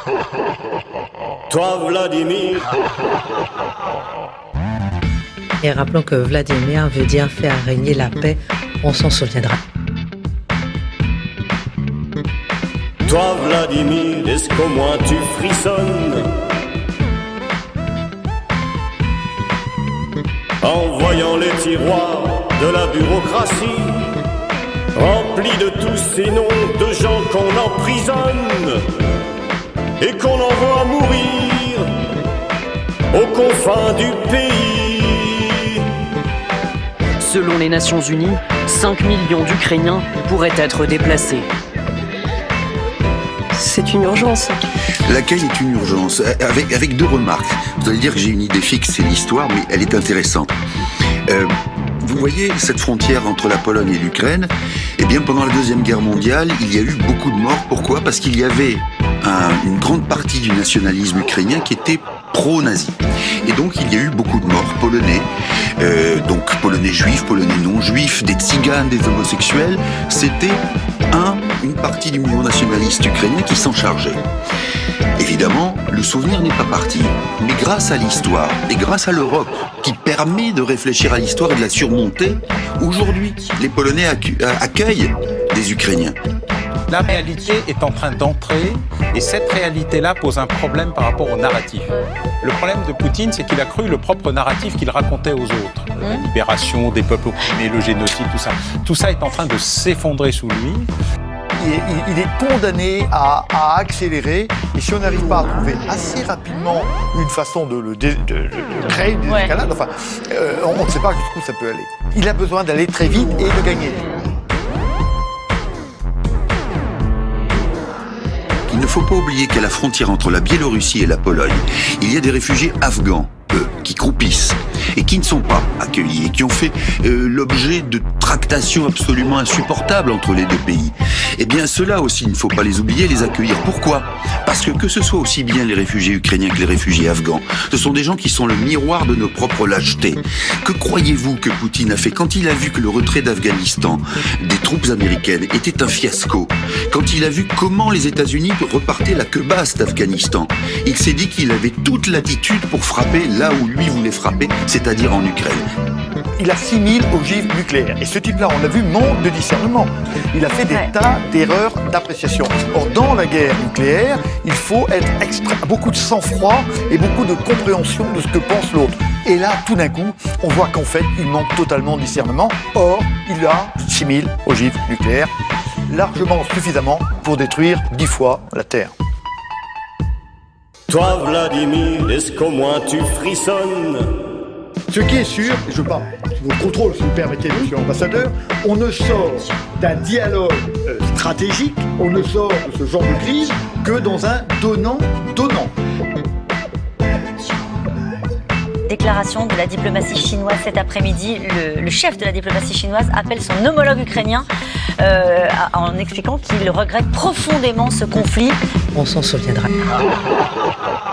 Toi, Vladimir. Et rappelons que Vladimir veut dire faire régner la paix, on s'en souviendra. Toi, Vladimir, est-ce qu'au moins tu frissonnes en voyant les tiroirs de la bureaucratie remplis de tous ces noms de gens qu'on emprisonne et qu'on envoie mourir aux confins du pays. Selon les Nations Unies, 5 millions d'Ukrainiens pourraient être déplacés. C'est une urgence. Laquelle est une urgence, avec deux remarques. Vous allez dire que j'ai une idée fixe, c'est l'histoire, mais elle est intéressante. Vous voyez cette frontière entre la Pologne et l'Ukraine, eh bien pendant la Deuxième Guerre mondiale, il y a eu beaucoup de morts. Pourquoi ? Parce qu'il y avait une grande partie du nationalisme ukrainien qui était pro-nazi. Et donc il y a eu beaucoup de morts polonais, donc polonais juifs, polonais non juifs, des tziganes, des homosexuels. C'était une partie du mouvement nationaliste ukrainien qui s'en chargeait. Évidemment, le souvenir n'est pas parti, mais grâce à l'histoire et grâce à l'Europe qui permet de réfléchir à l'histoire et de la surmonter, aujourd'hui, les Polonais accueillent des Ukrainiens. La réalité est en train d'entrer et cette réalité-là pose un problème par rapport au narratif. Le problème de Poutine, c'est qu'il a cru le propre narratif qu'il racontait aux autres. La libération des peuples opprimés, le génocide, tout ça. Tout ça est en train de s'effondrer sous lui. Il est condamné à accélérer, et si on n'arrive pas à trouver assez rapidement une façon de créer une escalade, enfin, on ne sait pas jusqu'où ça peut aller. Il a besoin d'aller très vite et de gagner. Il ne faut pas oublier qu'à la frontière entre la Biélorussie et la Pologne, il y a des réfugiés afghans, qui croupissent et qui ne sont pas accueillis et qui ont fait l'objet de tractations absolument insupportables entre les deux pays. Eh bien, ceux-là aussi, il ne faut pas les oublier, les accueillir. Pourquoi ? Parce que ce soit aussi bien les réfugiés ukrainiens que les réfugiés afghans, ce sont des gens qui sont le miroir de nos propres lâchetés. Que croyez-vous que Poutine a fait quand il a vu que le retrait d'Afghanistan des troupes américaines était un fiasco ? Quand il a vu comment les États-Unis repartaient la queue basse d'Afghanistan, il s'est dit qu'il avait toute l'attitude pour frapper là où lui voulait frapper, c'est-à-dire en Ukraine. Il assimile ogives nucléaires. Et ce type-là, on l'a vu, manque de discernement. Il a fait des tas d'erreurs d'appréciation. Or, dans la guerre nucléaire, il faut être beaucoup de sang-froid et beaucoup de compréhension de ce que pense l'autre. Et là, tout d'un coup, on voit qu'en fait, il manque totalement de discernement. Or, il a 6000 ogives nucléaires, largement suffisamment pour détruire 10 fois la Terre. Toi, Vladimir, est-ce qu'au moins tu frissonnes ? Ce qui est sûr, je parle sous votre contrôle, si vous permettez, monsieur l'ambassadeur, on ne sort d'un dialogue stratégique, on ne sort de ce genre de crise que dans un donnant-donnant. Déclaration de la diplomatie chinoise cet après-midi. Le chef de la diplomatie chinoise appelle son homologue ukrainien en expliquant qu'il regrette profondément ce conflit. On s'en souviendra.